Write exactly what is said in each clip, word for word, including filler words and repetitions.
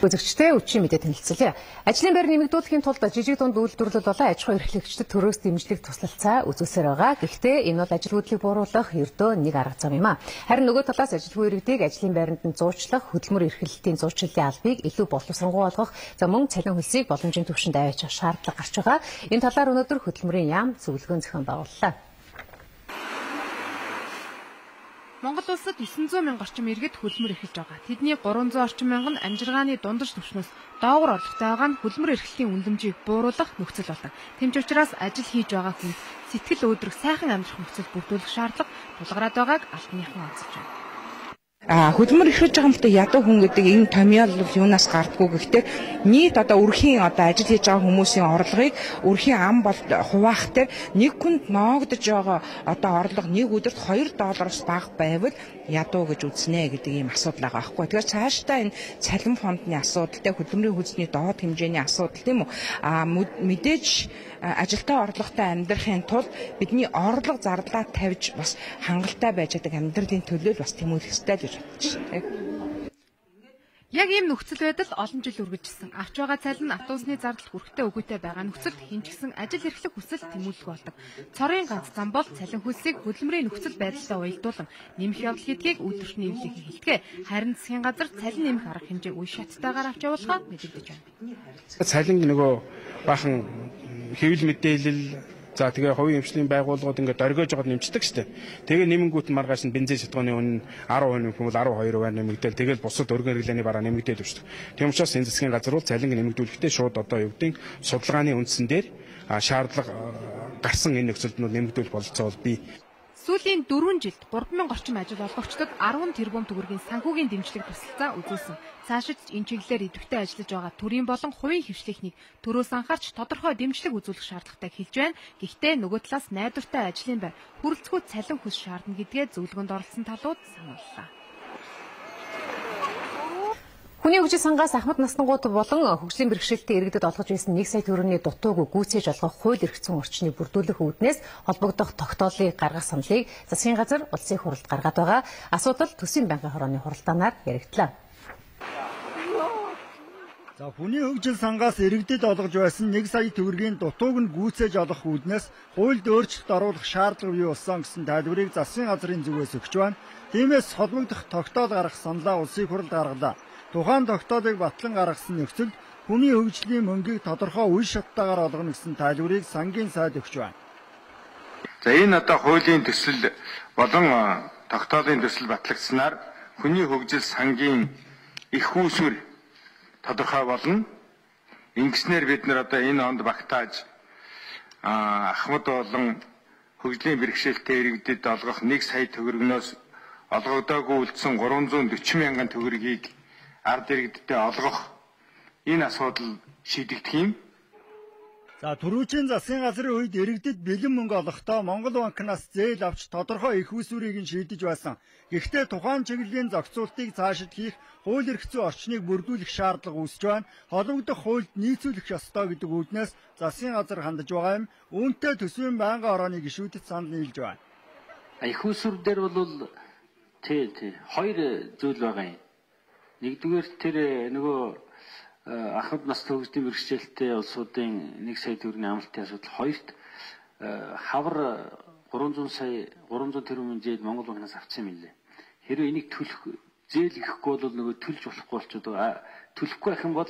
Үзэгчтэй өчигдөр мэдээ танилцуулъя. Ажлын байр нэмэгдүүлэхийн тулд жижиг дунд үйлдвэрлэл болон аж ахуй эрхлэгчдэд төрөөс дэмжлэг туслалцаа үзүүлсээр байгаа. Гэхдээ энэ бол ажил хөдлөлийг бууруулах ердөө нэг арга зам юм а. Харин нөгөө талаас ажилгүй иргэдийг ажлын байранд нь зуучлах, хөдөлмөр эрхлэлтийн зуучлалын албыг илүү боловсронгуй болгох, за мөн цалин хөлсийг боломжийн түвшинд аваачих шаардлага гарч байгаа. Энэ талаар өнөөдөр хөдөлмөрийн яам зөвлөгөөн зохион байгууллаа. Монгол улсад девять сто мянга орчим иргэд хөдөлмөр эрхэлж байгаа. Тэдний trois сто орчим мянга нь амжиргааны дундаж түвшнээс доогуур орлоготой байгаа нь хөдөлмөр эрхлэлийн үнэлэмжийг бууруулах нөхцөл болдог. Тэмч учраас ажил хийж байгаа хүн сэтгэл өөдрөг сайхан амьдрах нөхцөл бүрдүүлэх шаардлага тулгараад байгааг албаныхан онцолж байна. А хөдөлмөр эрхэлж байгаа юмтай ядуу хүн гэдэг энэ томьёол юунаас гардггүй гэхдээ нийт одоо өрхийн одоо ажил хийж байгаа хүмүүсийн орлогыг өрхийн ам бол хуваах дээр нэг хүнд ноогдож байгаа одоо орлого нэг өдөрт хоёр доллароос бага байвал ядуу гэж үзнэ гэдэг ийм асуудал байгаа байхгүй. Тэгэхээр цаашдаа энэ цалин фондны асуудал, тэ хөдөлмөрийн хүчний доод хэмжээний асуудал тийм үү? А мэдээж ажилтаа орлоготой амьдрахын тулд бидний орлого зарлаа тавьж бас хангалттай байж байгаа амьдралын төлөөл бас тэмүүлэх ёстой гэж бодож байна. Яг ийм нөхцөл байдал олон жил үргэлжилсэн. Авч байгаа цалин автобусны зардал хүрэхтэй өгөөтэй байгаа нөхцөлд хинчгсэн ажил эрхлэх хүсэл тэмүүлэх болдог. Цорын ганц зам бол цалин хөлсийг хөдөлмөрийн нөхцөл байдалтай уялдуулан нэмэх явдал хийдгийг үйлдвэрчний эвлэх хэлтгэ. Харин засгийн газар цалин нэмэх арга хэмжээг үе шаттайгаар авч явуулахаа мэдэгдэж байна. Цалин нөгөө бахан хэвлэл мэдээлэл за тэгээ хувийн эмчлийн байгууллагууд ингээд дөргиж жоод нэмчдэг штэ. Тэгээ нэмэнгүүт маргааш нь бензин сэтгүүний үнэ десять нэмэх юм бол twelve хувиар нэмэгдээл тэгэл бусад өргөн хэрэглээний бараа нэмэгдээд өгч. Тийм учраас энэ засгийн газар бол цалин нэмэгдүүлэхдээ шууд одоо юу гэдэг судалгааны үндсэн дээр шаардлага гарсан энэ нөхцөлд нь нэмэгдүүл бололцоо бол бий. Сүүлийн дөрвөн жилд гурван мянга орчим ажил олгогчдод ten тэрбум төгрөгийн санхүүгийн дэмжлэг тусалцаа үзүүлсэн. Цаашид энэ чиглэлээр идэвхтэй ажиллаж байгаа төрийн болон хувийн хвшлийнхнийг төрөөс анхаарч тодорхой дэмжлэг үзүүлэх шаардлагатай хэлж байна. Гэхдээ нөгөө талаас найдвартай ажлын байр хүрэлцгүй цалин хөлс шаардна гэдгээ зөвлөгөөнд оруулсан талууд санууллаа. Хүний хөгжил сангаас Ахмад Наснагууд болон хөгжлийн бэрхшээлтэй иргэдэд олгож байсан нэг сая төгрөгийн дутууг гүйцээж олгох хууль эрх зүйн орчныг бүрдүүлэх үүднээс холбогдох тогтоолыг гаргах саналыг засгийн газар улсын хурлд гаргаад байгаа. Асуудал төсвийн байнгын хорооны хуралдаанаар яригдлаа. За хүний хөгжил сангаас иргэдэд олгож байсан нэг сая төгрөгийн дутууг нь гүйцээж олгох үүднээс хуульд өөрчлөлт оруулах шаардлага бий болсон гэсэн тайлбарыг засгийн газрын зүгээс өгч байна. Тиймээс холбогдох тогтоол гаргах саналаа улсын хурлд гаргалаа. Тухайн тогтоолыг батлан гаргасан нөхцөлд хүний хөгжлийн мөнгийг тодорхой үе шаттайгаар олгоно гэсэн тайлбарыг сангийн сайд өгч байна. За энэ одоо хуулийн төсөл болон тогтоолын төсөл батлагдсанаар хүний хөгжил сангийн их үүсвэр тодорхой болно. Ингэснээр бид нар одоо энэ онд багтааж Ахмад болон хөгжлийн бэрхшээлтэй иргэдэд олгох нэг сая төгрөгнөөс олгогдоогүй үлдсэн three hundred forty мянган төгрөгийг ард иргэдтэй олгох энэ асуудал шийдэгдэх юм. За түрүүчийн засгийн газрын үед иргэдэд бэлэн мөнгө олгохдоо Монгол банкнаас зээл авч тодорхой их үүсвэрийг нь шийдэж байсан. Гэхдээ тухайн чиглэлийн зохицуултыг цаашид хийх хууль эрх зүйн орчныг бүрдүүлэх шаардлага үүсэж байна. Холбогдох хуульд нийцүүлэх ёстой гэдэг үүднээс засгийн газар хандаж байгаа юм. Үүнтэй төсвийн байнгын хорооны гишүүдэд санал нийлж байна. Их үүсвэр дээр бол тий тий хоёр зүйл байгаа юм. Нэгдүгээр тэр нөгөө Ахмад насны хөгжлийн бэрхшээлтэй улсуудын нэг сая төгрөгийн амлалтын асуудал, хоёрт хавар three hundred сая three hundred тэрбум зээл Монгол банкнаас авсан юм лээ. Хэрвээ энийг төлөх зээл ихэхгүй бол нөгөө төлж болохгүй болчиход байгаа. Төлөхгүй байх юм бол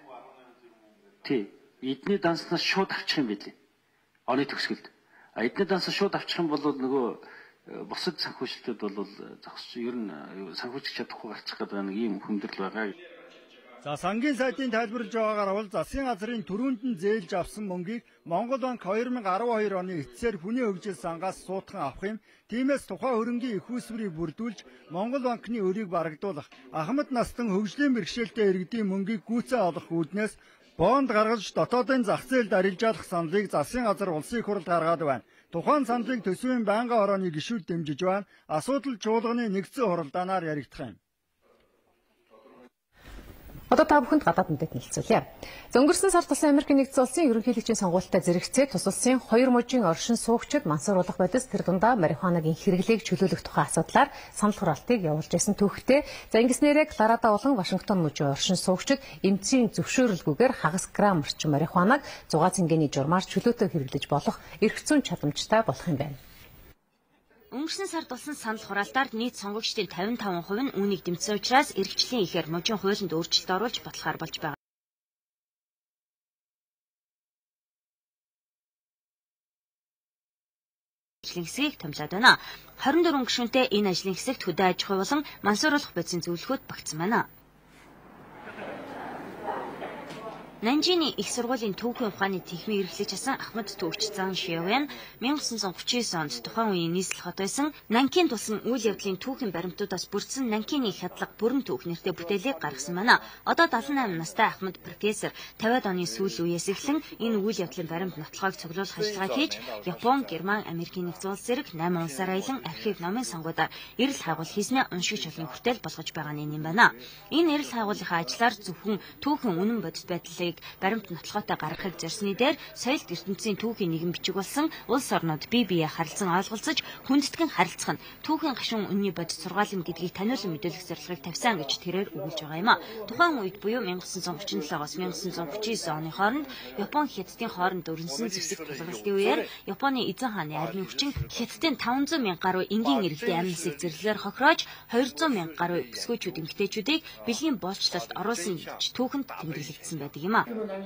тий эдний данснаас шууд авчих юм билээ. Оны төгсгөлд. Эдний данснаас шууд авчих юм бол нөгөө бусад санхүүжилтүүд бол зогсож ер нь санхүүжих чадахгүй гарчих гэдэг нэг ийм хүндрэл байгаа. За сангийн сайдын тайлбарлаж байгаагаар бол засгийн газрын төрөнд нь зээлж авсан мөнгийг Монгол банк two thousand twelve оны эцсээр хүний хөгжил сангаас суутхан авах юм. Тиймээс тухайн хөрөнгийн их үүсвэрийг бүрдүүлж Монгол банкны өрийг барагдуулах, Ахмад настан хөгжлийн бэрхшээлтэй иргэдийн мөнгийг гүйцээ олох үүднээс бонд гаргаж дотоодын зах зээлд арилжаалах саналыг засгийн газар улсын хурлд гаргаад байна. Тухайн саналыг төсвийн байнгын хорооны гишүүд дэмжиж байна. Асуудал чуулганы нэгдсэн хуралдаанаар яригдах юм. Одоо та бүхэнд гадаад мэдээд нэлцүүлье. За өнгөрсөн сард бас Америкийн нэгдсэн улсын ерөнхийлөгчийн сонгуультай зэрэгцээ тус улсын хоёр мужийн оршин суугчид мансууруулах бодис тэр дундаа марихуанагийн хэрэглээг чөлөөлөх тухай асуудлаар санал хураалтыг явуулж байсан түүхтэй. За ингэснээрээ Колорадо болон Вашингтон мужийн оршин суугчид эмчийн зөвшөөрөлгүйгээр хагас грамм орчим марихуанаг зугаа цэнгэний журмаар чөлөөтэй хэрэглэж болох эрх зүйн чадамжтай болох юм байна. Өнгөрсөн сард болсон санал хураалтаар нийт сонгогчдын тавин таван хувь нь үүнийг дэмжсэн учраас эрхчлийн ихээр мужийн хуулинд өөрчлөлт оруулж баталгаар болж байна. Ажлын хэсгийг томилоод байна. хорин дөрвөн гишүүнтэй энэ ажлын хэсэгт хөдөө аж ахуй болон мансууруулах бодисын зөвлөхөд багтсан байна. Нанжины их сургуулийн түүхийн ухааны техникийг эрхлэж асан Ахмад Төвч Зан Шиявэн 천구 сорок девять онд тухайн үеийн нийслэл хот байсан Нанкин тусан үйл явдлын түүхийн баримтуудаас бүрдсэн Нанкины хядлага бүрэн түүх нэртэй бүтээлийг гаргасан байна. Одоо дагалан найман настай Ахмад профессор тавиад оны сүүл үеэс эхлэн энэ үйл явдлын баримт нотолгоог цуглуулах ажиллагаа хийж Япон, Герман, Америкийн нэгдсэн улс зэрэг найман улсаар аялан архив номын сонгуудаар эрэл хайгуул хийснээр уншигч олон хүртэл болгож байгаа нь юм байна. Энэ эрэл хайгуулынхаа ажлаар зөвхөн түүхийн үнэн бодит байдлыг баримт нотолгоотой гаргахыг зорьсны дээр соёлт ертөнцийн түүхийн нэгэн бичиг болсон улс орнууд бие биеэ харилцан ойлголцож хүндэтгэн харилцах нь түүхийн гашуун үнний бодит сургаалan гэдгийг таниулан мэдүүлэх зорилгыг тавьсан гэж тэрээр өгүүлж байгаа юм а. Тухайн үед буюу 천구 сорок επτөөс 천구 сорок девять оны хооронд Япон Хятадын хооронд өрнсөн зэвсэг тулгуурлалтын үеэр Японы эзэн хааны армийн хүчин Хятадын таван зуун мянган гаруй энгийн иргэдийн амь насыг зэрлэлээр хохироож хоёр зуун мянган гаруй бүсгүйчүүд эмэгтэйчүүдийг бэлгийн боолчлолт оруулсан гэж түүхэнд тэмдэглэгдсэн байдаг юм а.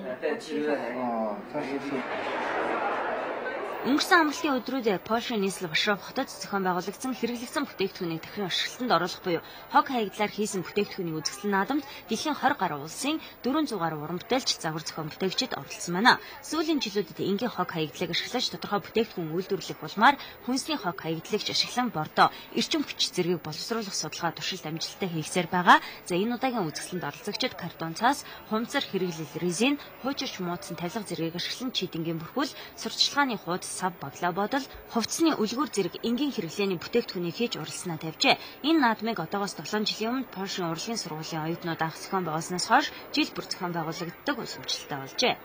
Өнгөрсөн амралтын өдрүүдэд Польшийн нийслэл Варшав хотод зохион байгуулагдсан хэрэглэгдсэн бүтээгдэхүүнийг дахин ашиглалтанд оруулах буюу хог хаягдлаар хийсэн бүтээгдэхүүний үзэсгэлэн наадамд дэлхийн двадцать гаруй улсын дөрвөнзуй гаруй уран бүтээлч, загвар зохион бүтээгчид оролцсон байна. Сүүлийн жилүүдэд энгийн хог хаягдлыг ашиглаж тодорхой бүтээгдэхүүн үйлдвэрлэх улмаар хүнсний хог хаягдлыг ашиглан бордоо, эрчим хүч зэргийг боловсруулах судалгаа туршилт амжилттай хийгсээр байгаа. За энэ удаагийн үзэсгэлэнд оролцогчид картон цаас, хумцар хэрэглэл резин, хуучирч муудсан тавилга зэргийг ашиглан чийдэнгийн бүрхүүл, сурталчилгааны хуудас, сав баглаа бодол, хувцсны үлгүр зэрэг энгийн хэрэглээний бүтээгдэхүүнийг хийж уралснаа тавьжээ. Энэ наадмыг одоогоос долоон жилийн өмнө Польшийн урлагийн сургуулийн оюутнууд анх зохион байгуулснаас хойш жил бүр зохион байгуулагддаг уламжлалтай болжээ.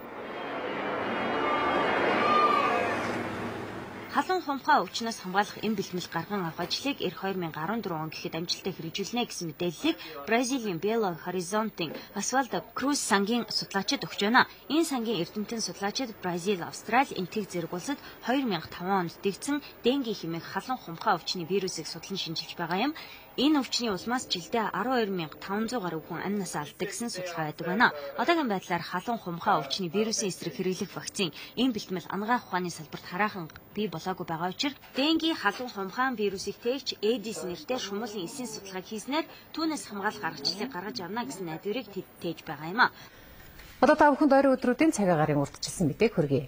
Халуун хумхаа өвчнөөс хамгаалах эм бэлтгэл гарган авах ажлыг эх две тысячи десять он гэхэд амжилттай хэрэгжүүлнэ гэсэн мэдээллийг Бразилийн Belo Horizonte-ийн Oswaldo Cruz сангийн судлаачид өгч байна. Энэ сангийн эрдэмтэн судлаачид Бразил, Австрали, энтэг зэрэг улсад две тысячи пять онд дэгдсэн денги хэмээх халуун хумхаа өвчний вирусыг судлан шинжилж байгаа юм. Энэ өвчний улмаас жилдээ двадцать two thousand five hundred гаруй хүн амь насаа алддаг гэсэн судалгаа байдаг байна. Одоогийн байдлаар халуун хумхаа өвчний вирусын эсрэг хэрэглэх вакцин энэ бэлтгэл анагаах ухааны салбарт хараахан бий болоогүй байгаа учраас денги халуун хумхаан вирусыг тэйч Эдис нэртэй шумуулын эсийн судалгааг хийснээр түүнээс хамгаалах аргачлалыг гаргаж авна гэсэн найдварыг тээж байгаа юм а. Одоо та бүхэнд ойрын өдрүүдийн цаг агарын урдчилсан мэдээг хүргэе.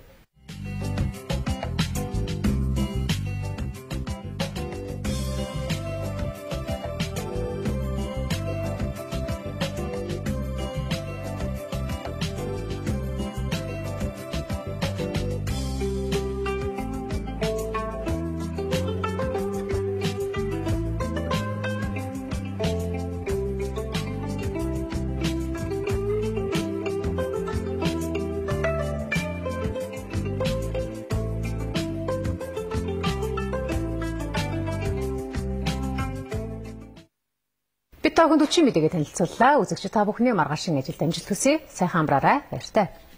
Бид та бүхэнд өчигдөр мэдээгээ танилцууллаа. Үзэгч та бүхний маргаашин ажилд амжилт хүсье. Сайхан амраарай. Баяртай.